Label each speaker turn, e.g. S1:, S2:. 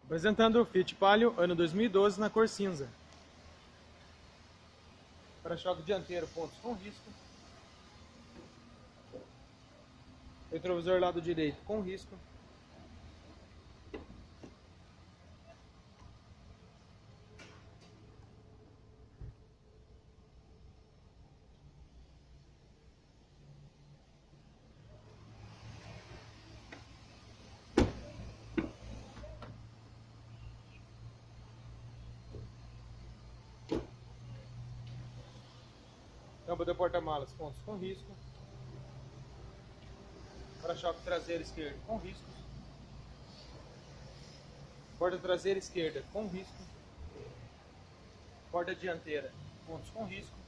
S1: Apresentando o Fiat Palio, ano 2012, na cor cinza. Para-choque dianteiro, pontos com risco. Retrovisor lado direito com risco. Tampa do porta-malas, pontos com risco. Para-choque traseiro esquerdo com risco. Porta traseira esquerda com risco. Porta dianteira, pontos com risco.